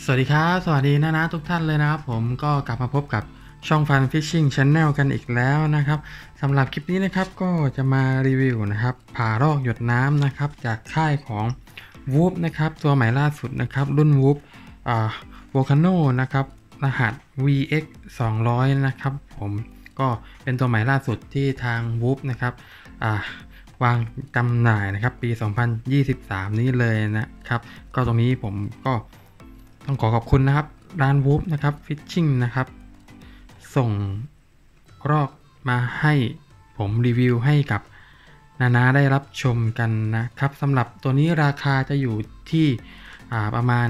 วัสดีครับสวัสดีนะทุกท่านเลยนะครับผมก็กลับมาพบกับช่อง Fun Fishing Channel กันอีกแล้วนะครับสำหรับคลิปนี้นะครับก็จะมารีวิวนะครับผ่ารอกหยดน้ำนะครับจากค่ายของ Whoop นะครับตัวใหม่ล่าสุดนะครับรุ่น Whoop Volcano นะครับรหัส VX 200นะครับผมก็เป็นตัวใหม่ล่าสุดที่ทาง Whoop นะครับวางจำหน่ายนะครับปี 2023 นี้เลยนะครับก็ตรงนี้ผมก็ต้องขอบคุณนะครับร้าน Whoop นะครับ Fishing นะครับส่งรอกมาให้ผมรีวิวให้กับนาได้รับชมกันนะครับสำหรับตัวนี้ราคาจะอยู่ที่ประมาณ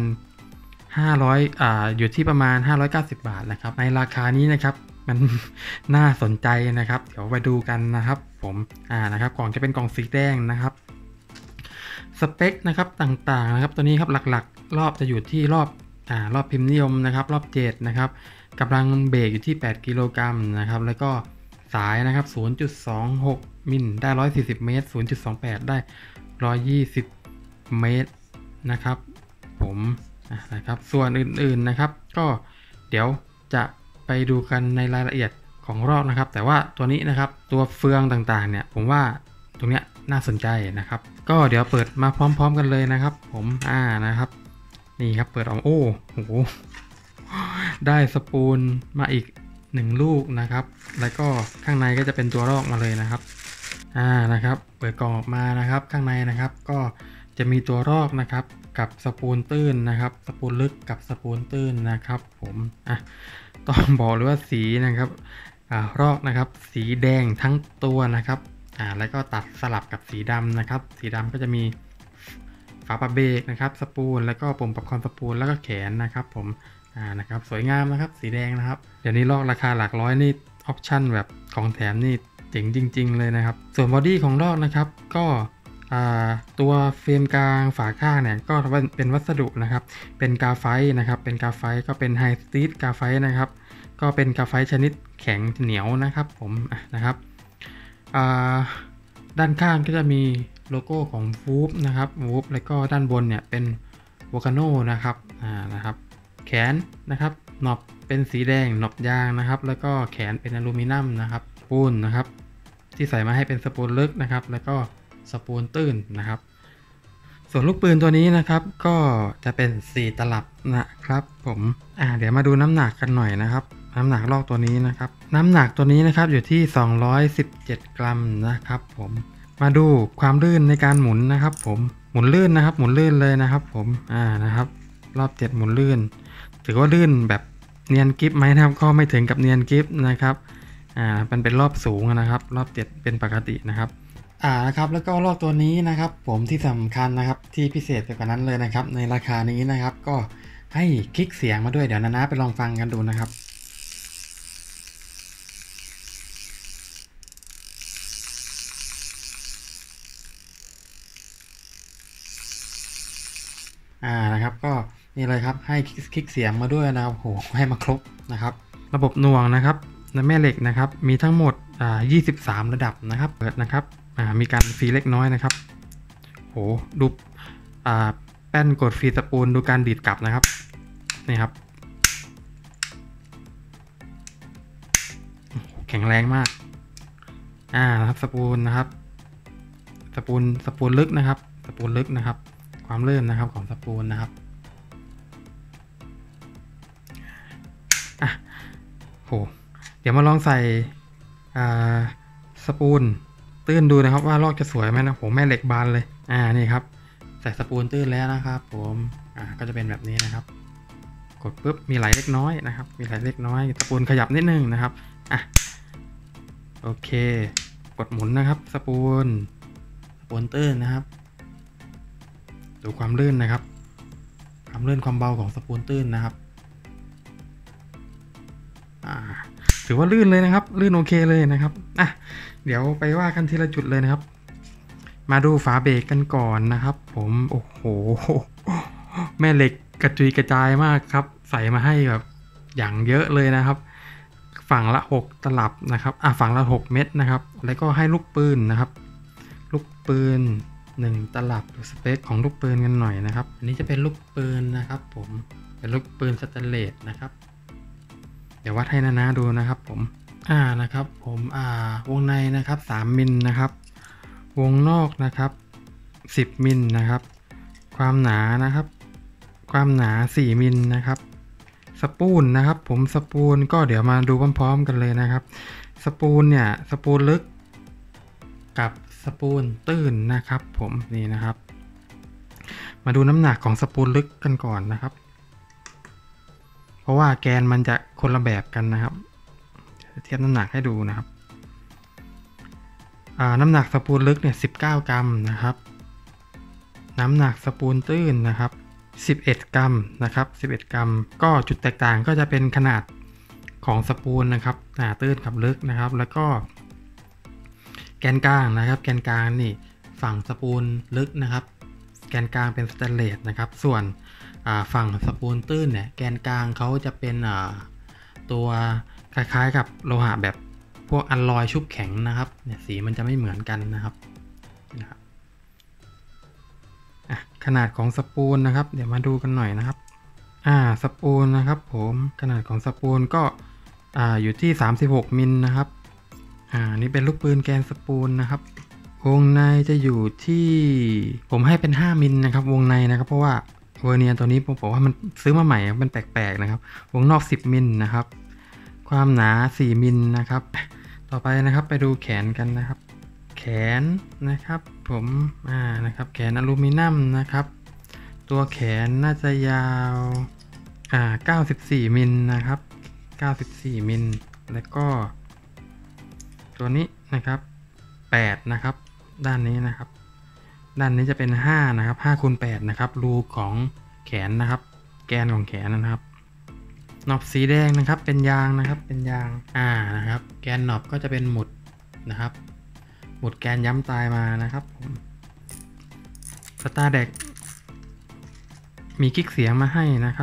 500อยู่ที่ประมาณ590 บาทนะครับในราคานี้นะครับมันน่าสนใจนะครับเดี๋ยวไปดูกันนะครับผมนะครับกล่องจะเป็นกล่องสีแดงนะครับสเปคนะครับต่างๆนะครับตัวนี้ครับหลักๆรอบจะอยู่ที่รอบพิมพ์นิยมนะครับรอบ7นะครับกำลังเบรกอยู่ที่8กิโลกรัมนะครับแล้วก็สายนะครับ 0.26 มิลได้140เมตร 0.28 ได้120เมตรนะครับผมนะครับส่วนอื่นๆนะครับก็เดี๋ยวจะไปดูกันในรายละเอียดของรอบนะครับแต่ว่าตัวนี้นะครับตัวเฟืองต่างๆเนี่ยผมว่าตรงเนี้ยน่าสนใจนะครับก็เดี๋ยวเปิดมาพร้อมๆกันเลยนะครับผมนะครับนี่ครับเปิดออกโอ้โหได้สปูลมาอีก1ลูกนะครับแล้วก็ข้างในก็จะเป็นตัวรอกมาเลยนะครับนะครับเปิดกล่องออกมานะครับข้างในนะครับก็จะมีตัวรอกนะครับกับสปูลตื้นนะครับสปูลลึกกับสปูลตื้นนะครับผมต้องบอกเลยว่าสีนะครับรอกนะครับสีแดงทั้งตัวนะครับแล้วก็ตัดสลับกับสีดำนะครับสีดำก็จะมีฝาปะเบรกนะครับสปูลแล้วก็ปุ่มปรับความสปูลแล้วก็แขนนะครับผมนะครับสวยงามนะครับสีแดงนะครับเดี๋ยวนี้ลอกราคาหลักร้อยนี่ออปชั่นแบบของแถมนี่เจ๋งจริงๆเลยนะครับส่วนบอดี้ของลอกนะครับก็ตัวเฟรมกลางฝาข้างเนี่ยก็เป็นวัสดุนะครับเป็นกาไฟนะครับเป็นกาไฟก็เป็นไฮสตีทกาไฟนะครับก็เป็นกาไฟชนิดแข็งเหนียวนะครับผมนะครับด้านข้างก็จะมีโลโก้ของ Whoop นะครับ Whoop แล้วก็ด้านบนเนี่ยเป็น Volcano นะครับนะครับแขนนะครับหนอบเป็นสีแดงหนอบยางนะครับแล้วก็แขนเป็นอลูมิเนียมนะครับปูนนะครับที่ใส่มาให้เป็นสปูลลึกนะครับแล้วก็สปูลตื้นนะครับส่วนลูกปืนตัวนี้นะครับก็จะเป็น4ตลับนะครับผมเดี๋ยวมาดูน้ำหนักกันหน่อยนะครับน้ำหนักลอกตัวนี้นะครับน้ำหนักตัวนี้นะครับอยู่ที่217กรัมนะครับผมมาดูความลื่นในการหมุนนะครับผมหมุนลื่นนะครับหมุนลื่นเลยนะครับผมนะครับรอบ7หมุนลื่นถือว่าลื่นแบบเนียนกิฟไหมนะครับก็ไม่ถึงกับเนียนกิฟนะครับมันเป็นรอบสูงนะครับรอบ7เป็นปกตินะครับนะครับแล้วก็ลอกตัวนี้นะครับผมที่สำคัญนะครับที่พิเศษไปกว่านั้นเลยนะครับในราคานี้นะครับก็ให้คลิกเสียงมาด้วยเดี๋ยวนะไปลองฟังกันดูนะครับนะครับก็นี่เลยครับให้คลิกเสียงมาด้วยนะครับโหให้มาครบนะครับระบบหน่วงนะครับในแม่เหล็กนะครับมีทั้งหมด23ระดับนะครับเปิดนะครับมีการฟรีเล็กน้อยนะครับโหดูแป้นกดฟรีสปูลดูการดีดกลับนะครับนี่ครับแข็งแรงมากครับสปูลนะครับสปูลลึกนะครับสปูลลึกนะครับความลื่นนะครับของสปูลนะครับโหเดี๋ยวมาลองใส่สปูลตื้นดูนะครับว่าลอกจะสวยไหมนะผมแม่เหล็กบานเลยนี่ครับใส่สปูลตื้นแล้วนะครับผมก็จะเป็นแบบนี้นะครับกดปุ๊บมีไหลเล็กน้อยนะครับมีไหลเล็กน้อยสปูลขยับนิดนึงนะครับโอเคกดหมุนนะครับสปูลตื้นนะครับดูความลื่นนะครับความลื่นความเบาของสปูลตื้นนะครับถือว่าลื่นเลยนะครับลื่นโอเคเลยนะครับเดี๋ยวไปว่ากันทีละจุดเลยนะครับมาดูฝาเบรกกันก่อนนะครับผมโอ้โหแม่เหล็กกระจุยกระจายมากครับใส่มาให้แบบอย่างเยอะเลยนะครับฝั่งละ6ตลับนะครับฝั่งละ6เม็ดนะครับแล้วก็ให้ลูกปืนนะครับลูกปืน1ตลับดูสเปคของลูกปืนกันหน่อยนะครับอันนี้จะเป็นลูกปืนนะครับผมเป็นลูกปืนสแตนเลสนะครับเดี๋ยววัดให้นะดูนะครับผมนะครับผมวงในนะครับ3มิลนะครับวงนอกนะครับ10มิลนะครับความหนานะครับความหนา4มิลนะครับสปูลนะครับผมสปูลก็เดี๋ยวมาดูพร้อมๆกันเลยนะครับสปูลเนี่ยสปูลลึกกับสปูลตื้นนะครับผมนี่นะครับมาดูน้ำหนักของสปูลลึกกันก่อนนะครับเพราะว่าแกนมันจะคนละแบบกันนะครับเทียบน้ำหนักให้ดูนะครับน้ำหนักสปูลลึกเนี่ย19 กรัมนะครับน้ำหนักสปูลตื้นนะครับ11 กรัมนะครับ11 กรัมก็จุดแตกต่างก็จะเป็นขนาดของสปูลนะครับตื้นกับลึกนะครับแล้วก็แกนกลางนะครับแกนกลางนี่ฝั่งสปูลลึกนะครับแกนกลางเป็นสแตนเลสนะครับส่วนฝั่งสปูลตื้นเนี่ยแกนกลางเขาจะเป็นตัวคล้ายๆกับโลหะแบบพวกอัลลอยชุบแข็งนะครับเนี่ยสีมันจะไม่เหมือนกันนะครับขนาดของสปูลนะครับเดี๋ยวมาดูกันหน่อยนะครับสปูลนะครับผมขนาดของสปูลก็อยู่ที่36มิลนะครับนี่เป็นลูกปืนแกนสปูลนะครับวงในจะอยู่ที่ผมให้เป็น5มิลนะครับวงในนะครับเพราะว่าเวอร์เนียร์ตัวนี้ผมบอกว่ามันซื้อมาใหม่มันแปลกๆนะครับวงนอก10มิลนะครับความหนา4มิลนะครับต่อไปนะครับไปดูแขนกันนะครับแขนนะครับผมนะครับแขนอลูมิเนียมนะครับตัวแขนน่าจะยาว94มิลนะครับ94มิลแล้วก็ตัวนี้นะครับ8นะครับด้านนี้นะครับด้านนี้จะเป็น5นะครับ5 คูณ 8นะครับรูของแขนนะครับแกนของแขนนะครับหนอบสีแดงนะครับเป็นยางนะครับเป็นยางนะครับแกนหนอบก็จะเป็นหมุดนะครับหมุดแกนย้ำตายมานะครับผมสตาร์เด็กมีกิ๊กเสียงมาให้นะครับ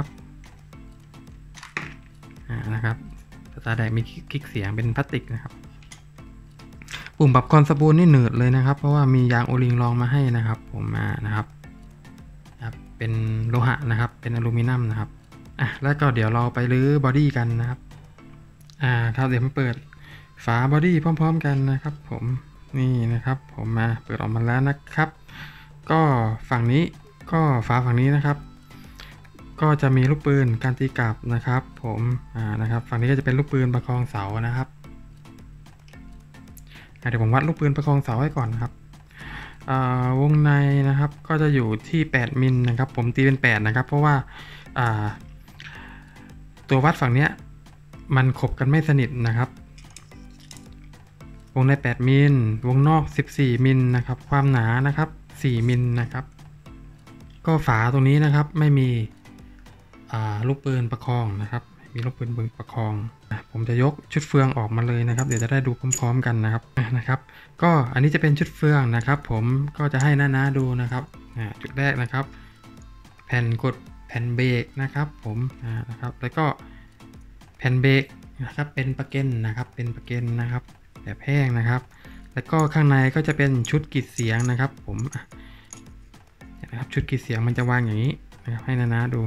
นะครับสตาร์เด็กมีกิ๊กเสียงเป็นพลาสติกนะครับปุ่มปรับคอนสปูลนี่หนืดเลยนะครับเพราะว่ามียางโอลิงรองมาให้นะครับผมนะครับเป็นโลหะนะครับเป็นอลูมิเนียมนะครับแล้วก็เดี๋ยวเราไปรื้อบอดี้กันนะครับครับเดี๋ยวมาเปิดฝาบอดี้พร้อมๆกันนะครับผมนี่นะครับผมเปิดออกมาแล้วนะครับก็ฝั่งนี้ก็ฝาฝั่งนี้นะครับก็จะมีลูกปืนการตีกลับนะครับผมนะครับฝั่งนี้ก็จะเป็นลูกปืนประคองเสานะครับเดี๋ยวผมวัดลูกปืนประคองเสาให้ก่อนนะครับวงในนะครับก็จะอยู่ที่8มิลนะครับผมตีเป็น8นะครับเพราะว่าตัววัดฝั่งเนี้ยมันขบกันไม่สนิทนะครับวงใน8มิลวงนอก14มิลนะครับความหนานะครับ4มิลนะครับก็ฝาตรงนี้นะครับไม่มีลูกปืนประคองนะครับมีลูกปืนประคองผมจะยกชุดเฟืองออกมาเลยนะครับเดี๋ยวจะได้ดูพร้อมๆกันนะครับก็อันนี้จะเป็นชุดเฟืองนะครับผมก็จะให้น้าดูนะครับจุดแรกนะครับแผ่นกดแผ่นเบรกนะครับผมนะครับแล้วก็แผ่นเบรกนะครับเป็นปะเก็นนะครับเป็นปะเก็นนะครับแบบแห้งนะครับแล้วก็ข้างในก็จะเป็นชุดกรีดเสียงนะครับผมนะครับชุดกรีดเสียงมันจะวางอย่างนี้นะครับให้น้าดู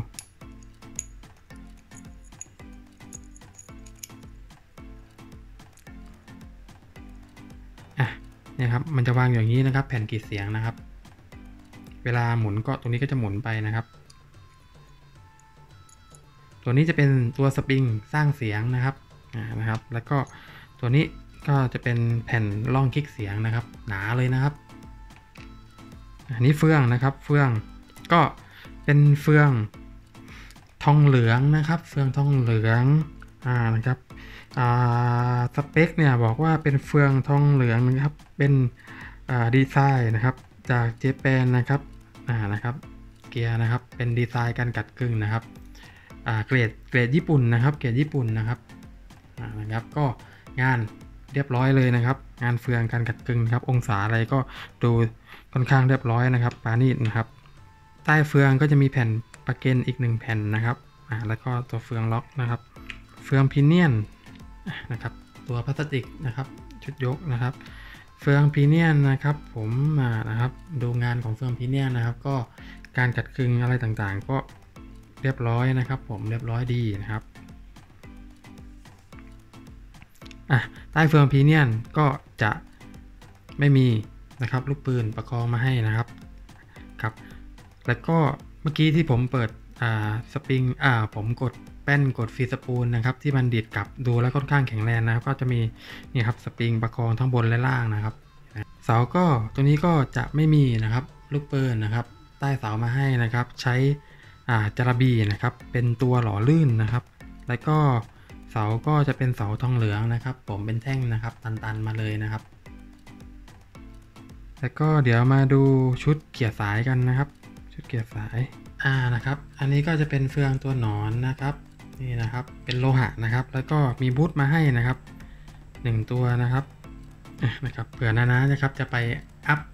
เนี่ยครับมันจะวางอย่างนี้นะครับแผ่นกรีดเสียงนะครับเวลาหมุนก็ตรงนี้ก็จะหมุนไปนะครับตัวนี้จะเป็นตัวสปริงสร้างเสียงนะครับนะครับแล้วก็ตัวนี้ก็จะเป็นแผ่นร่องคลิกเสียงนะครับหนาเลยนะครับอันนี้เฟืองนะครับเฟืองก็เป็นเฟืองทองเหลืองนะครับเฟืองทองเหลืองนะครับสเปคเนี่ยบอกว่าเป็นเฟืองทองเหลืองนะครับเป็นดีไซน์นะครับจากเจแปนนะครับนะครับเกียร์นะครับเป็นดีไซน์การกัดกึ่งนะครับเกรดญี่ปุ่นนะครับเกรดญี่ปุ่นนะครับนะครับก็งานเรียบร้อยเลยนะครับงานเฟืองการกัดกึ่งครับองศาอะไรก็ดูค่อนข้างเรียบร้อยนะครับปานีตนะครับใต้เฟืองก็จะมีแผ่นปะเก็นอีก1แผ่นนะครับแล้วก็ตัวเฟืองล็อกนะครับเฟืองพิเนียนนะครับตัวพลาสติกนะครับชุดยกนะครับเฟืองพิเนียนนะครับผมนะครับดูงานของเฟืองพิเนียนนะครับก็การกัดกึ่งอะไรต่างๆก็เรียบร้อยนะครับผมเรียบร้อยดีนะครับใต้เฟืองพีเนียนก็จะไม่มีนะครับลูกปืนประคองมาให้นะครับครับแล้วก็เมื่อกี้ที่ผมเปิดสปริงผมกดแป้นกดฟรีสปูลนะครับที่มันดีดกลับดูแล้วค่อนข้างแข็งแรงนะครับก็จะมีนี่ครับสปริงประคองทั้งบนและล่างนะครับเสาก็ตัวนี้ก็จะไม่มีนะครับลูกปืนนะครับใต้เสามาให้นะครับใช้จาระบีนะครับเป็นตัวหล่อลื่นนะครับแล้วก็เสาก็จะเป็นเสาทองเหลืองนะครับผมเป็นแท่งนะครับตันๆมาเลยนะครับแล้วก็เดี๋ยวมาดูชุดเกี่ยวสายกันนะครับชุดเกี่ยวสายนะครับอันนี้ก็จะเป็นเฟืองตัวหนอนนะครับนี่นะครับเป็นโลหะนะครับแล้วก็มีบูทมาให้นะครับ1ตัวนะครับเผื่อนานะครับจะไปอัพ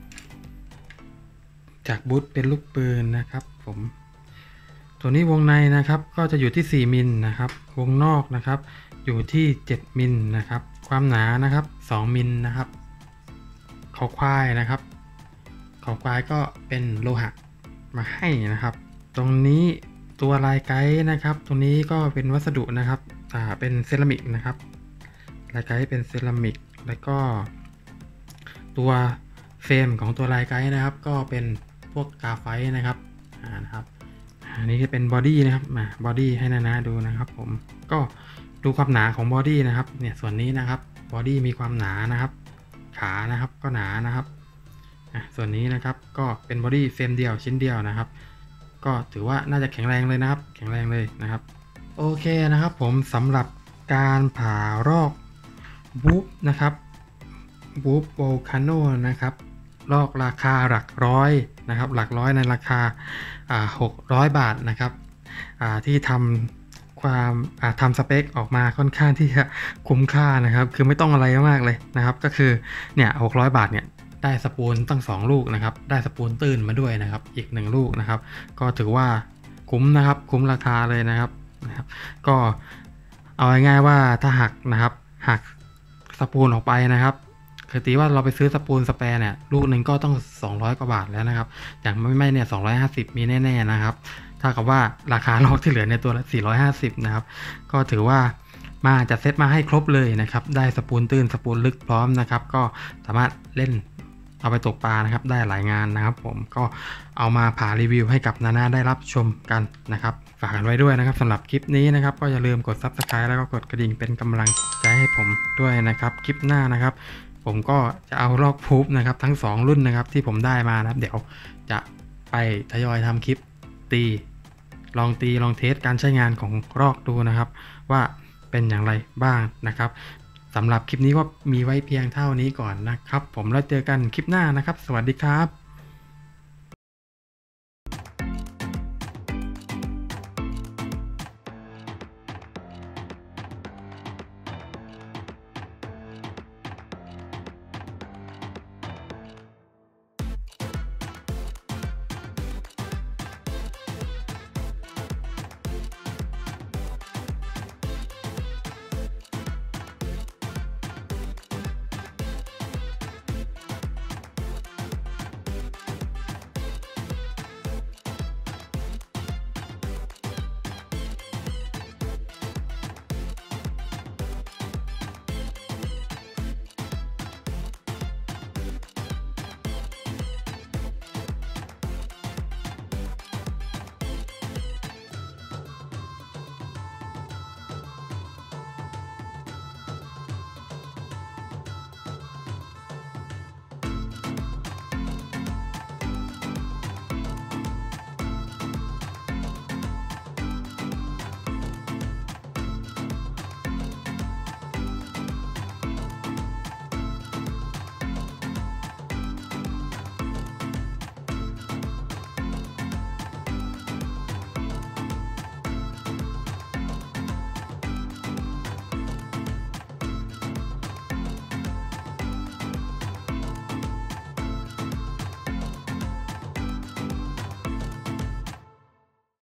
จากบูทเป็นลูกปืนนะครับผมตัวนี้วงในนะครับก็จะอยู่ที่4มิลนะครับวงนอกนะครับอยู่ที่7มิลนะครับความหนานะครับ2มิลนะครับเขาควายนะครับเขาควายก็เป็นโลหะมาให้นะครับตรงนี้ตัวลายไกด์นะครับตรงนี้ก็เป็นวัสดุนะครับเป็นเซรามิกนะครับลายไกด์เป็นเซรามิกแล้วก็ตัวเฟรมของตัวลายไกด์นะครับก็เป็นพวกกราไฟต์นะครับอันนี้จะเป็นบอดี้นะครับบอดี้ให้นาดูนะครับผมก็ดูความหนาของบอดี้นะครับเนี่ยส่วนนี้นะครับบอดี้มีความหนานะครับขานะครับก็หนานะครับส่วนนี้นะครับก็เป็นบอดี้เฟรมเดียวชิ้นเดียวนะครับก็ถือว่าน่าจะแข็งแรงเลยนะครับแข็งแรงเลยนะครับโอเคนะครับผมสำหรับการผ่ารอกบู๊บนะครับบู๊บโวลคาโนนะครับลอกราคาหลักร้อยนะครับหลักร้อยในราคา600 บาทนะครับที่ทำสเปคออกมาค่อนข้างที่จะคุ้มค่านะครับคือไม่ต้องอะไรมากเลยนะครับก็คือเนี่ย600 บาทเนี่ยได้สปูลตั้ง2ลูกนะครับได้สปูลตื้นมาด้วยนะครับอีก1ลูกนะครับก็ถือว่าคุ้มนะครับคุ้มราคาเลยนะครับก็เอาง่ายๆว่าถ้าหักสปูลออกไปนะครับคือตีว่าเราไปซื้อสปูลสแปร์เนี่ยลูกหนึ่งก็ต้อง200 กว่าบาทแล้วนะครับอย่างไม่เนี่ย250มีแน่ๆนะครับถ้ากับว่าราคาลอกที่เหลือในตัวละ450นะครับก็ถือว่ามาจัดเซตมาให้ครบเลยนะครับได้สปูลตื้นสปูลลึกพร้อมนะครับก็สามารถเล่นเอาไปตกปลานะครับได้หลายงานนะครับผมก็เอามาผ่ารีวิวให้กับนาได้รับชมกันนะครับฝากกันไว้ด้วยนะครับสำหรับคลิปนี้นะครับก็อย่าลืมกด Subscribe แล้วก็กดกระดิ่งเป็นกำลังใจให้ผมด้วยนะครับคลิปหน้านะครับผมก็จะเอาลอกพูฟนะครับทั้ง2รุ่นนะครับที่ผมได้มานะครับเดี๋ยวจะไปทยอยทำคลิปลองเทสการใช้งานของลอกดูนะครับว่าเป็นอย่างไรบ้างนะครับสำหรับคลิปนี้ก็มีไว้เพียงเท่านี้ก่อนนะครับผมแล้วเจอกันคลิปหน้านะครับสวัสดีครับ